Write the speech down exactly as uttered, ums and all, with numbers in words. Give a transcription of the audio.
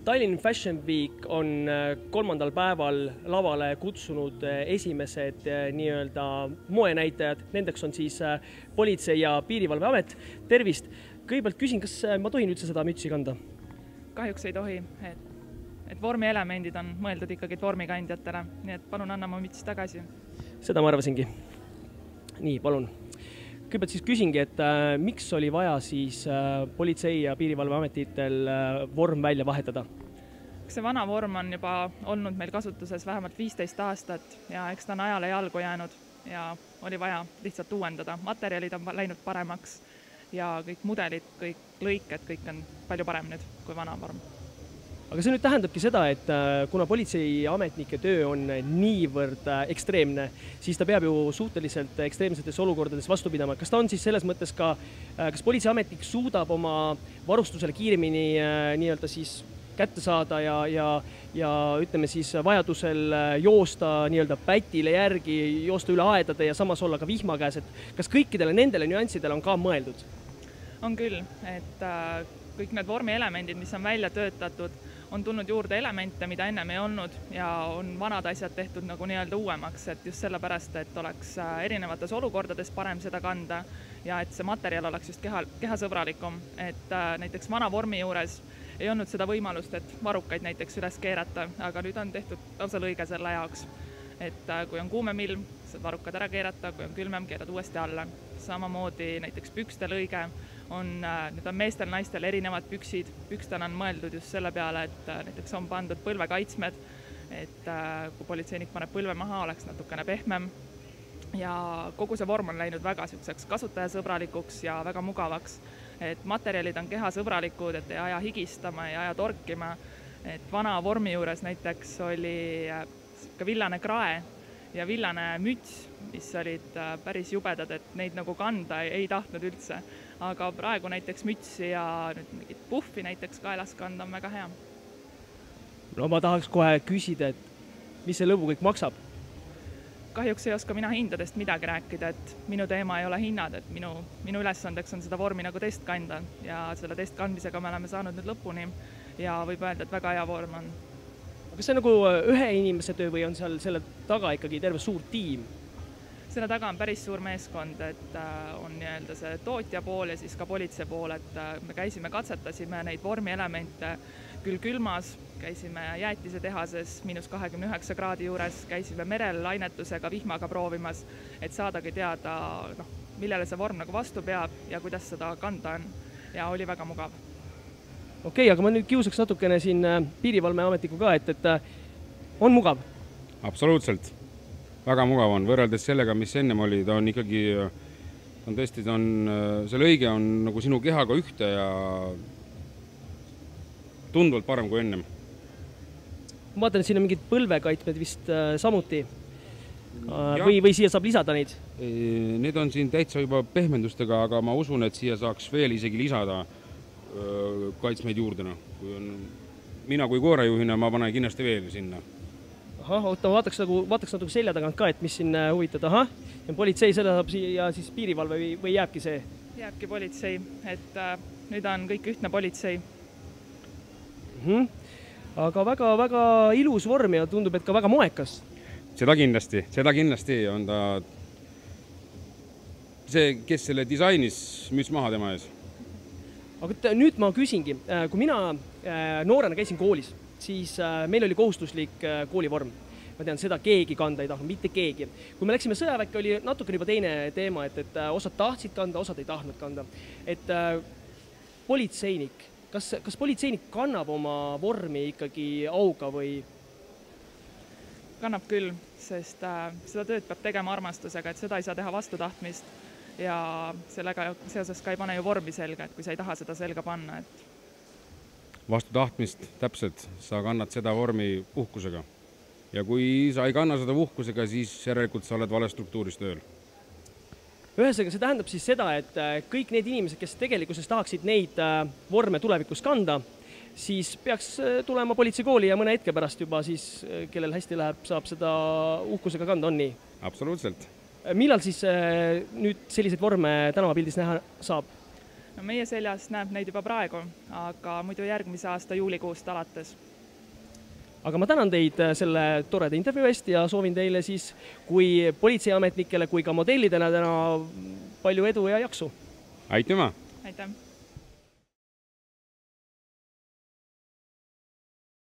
Tallinn Fashion Week on kolmandal päeval lavale kutsunud esimesed nii-öelda moenäitajad. Nendeks on siis Politsei- ja Piirivalveamet. Tervist! Kõigepealt küsin, kas ma tohin üldse seda mütsi kanda? Kahjuks ei tohi. Et, et vormielemendid on mõeldud ikkagi vormikandjatele. Nii et palun anna mu müts tagasi. Seda ma arvasingi. Nii, palun. Kõigepealt siis küsingi, et äh, miks oli vaja siis äh, Politsei- ja Piirivalveametitel äh, vorm välja vahetada? See vana vorm on juba olnud meil kasutuses vähemalt viisteist aastat ja eks ta on ajale jalgu jäänud ja oli vaja lihtsalt uuendada. Materjalid on läinud paremaks ja kõik mudelid, kõik lõiked, kõik on palju parem nüüd kui vana vorm. Aga see nüüd tähendabki seda, et kuna politseiametnike töö on niivõrd ekstreemne, siis ta peab ju suhteliselt ekstreemsetes olukordades vastu pidama. Kas ta on siis selles mõttes ka, kas politseiametnik suudab oma varustusele kiiremini nii-öelda siis kätte saada ja, ja, ja ütleme siis vajadusel joosta nii-öelda pätile järgi, joosta üle aedade ja samas olla ka vihma käes, et kas kõikidele nendele nüanssidele on ka mõeldud? On küll, et kõik need vormielemendid, mis on välja töötatud, on tulnud juurde elemente, mida ennem ei olnud ja on vanad asjad tehtud nagu nii-öelda uuemaks, et just sellepärast, et oleks erinevates olukordades parem seda kanda ja et see materjal oleks just keha, kehasõbralikum, et näiteks vana vormi juures ei olnud seda võimalust, et varukaid näiteks üles keerata, aga nüüd on tehtud lausa lõige selle jaoks, et kui on kuumem ilm, saad varukad ära keerata, kui on külmem, keerad uuesti alla. Samamoodi näiteks pükste lõige on, nüüd on meestel, naistel erinevad püksid. Pükstel on mõeldud just selle peale, et näiteks on pandud põlvekaitsmed, et kui politseinik paneb põlve maha, oleks natukene pehmem. Ja kogu see vorm on läinud väga sükseks kasutajasõbralikuks ja väga mugavaks. Et materjalid on kehasõbralikud, et ei aja higistama, ei aja torkima. Et vana vormi juures näiteks oli ka villane krae ja villane müts, mis olid päris jubedad, et neid nagu kanda ei tahtnud üldse. Aga praegu näiteks mütsi ja nüüd mingit puffi näiteks kaelas kanda on väga hea. No ma tahaks kohe küsida, et mis see lõbu kõik maksab? Kahjuks ei oska mina hindadest midagi rääkida, et minu teema ei ole hinnad, et minu, minu ülesandeks on seda vormi nagu test kanda ja selle test kandmisega me oleme saanud nüüd lõpuni ja võib öelda, et väga hea vorm on. Kas see on nagu ühe inimese töö või on seal selle taga ikkagi terve suur tiim? Selle taga on päris suur meeskond, et on nii-öelda see tootja pool ja siis ka politsei pool, et me käisime, katsetasime neid vormielemente küll külmas, käisime jäätise tehases miinus kahekümne üheksa kraadi juures, käisime merel lainetusega vihmaga proovimas, et saadagi teada, noh, millele see vorm nagu vastu peab ja kuidas seda kanda on ja oli väga mugav. Okei, aga ma nüüd kiusaks natukene siin piirivalveametiku ka, et, et on mugav? Absoluutselt. Väga mugav on. Võrreldes sellega, mis ennem oli, ta on ikkagi, ta on tõesti, ta on, see lõige on nagu sinu kehaga ühte ja tunduvalt parem kui ennem. Ma vaatan, et siin on mingid põlvekaitmed vist samuti või, või siia saab lisada neid? Need on siin täitsa juba pehmendustega, aga ma usun, et siia saaks veel isegi lisada kaitsmeid juurdena. Kui on, mina kui koerajuhina ma panen kindlasti veel sinna. Aha, oota, vaataks, nagu, vaataks natuke selja tagant ka, et mis siin huvitad. Aha, ja politsei selle saab ja siis piirivalve või, või jääbki see? Jääbki politsei, et äh, nüüd on kõik ühtne politsei. Mm-hmm. Aga väga, väga ilus vorm ja tundub, et ka väga moekas. Seda kindlasti, seda kindlasti on ta see, kes selle disainis müts maha tema ees. Aga nüüd ma küsingi, kui mina noorena käisin koolis, siis meil oli kohustuslik koolivorm. Ma tean, seda keegi kanda ei tahtnud, mitte keegi. Kui me läksime sõjaväkke, oli natuke juba teine teema, et, et osad tahtsid kanda, osad ei tahtnud kanda. Et politseinik, kas, kas politseinik kannab oma vormi ikkagi auga või? Kannab küll, sest äh, seda tööd peab tegema armastusega, et seda ei saa teha vastu tahtmist ja sellega seoses ka ei pane ju vormi selga, et kui sa ei taha seda selga panna. Et vastu tahtmist, täpselt, sa kannad seda vormi uhkusega. Ja kui sa ei kanna seda uhkusega, siis järelikult sa oled vale struktuuris tööl. Ühesõnaga, see tähendab siis seda, et kõik need inimesed, kes tegelikuses tahaksid neid vorme tulevikus kanda, siis peaks tulema politseikooli ja mõne hetke pärast juba siis, kellel hästi läheb, saab seda uhkusega kanda, on nii? Absoluutselt. Millal siis nüüd selliseid vorme tänavapildis näha saab? no meie seljas näeb neid juba praegu, aga muidu järgmise aasta juulikuust alates. Aga ma tänan teid selle toreda intervjuu eest ja soovin teile siis kui politseiametnikele kui ka modellidena täna palju edu ja jaksu. Aitüma! Aitäh!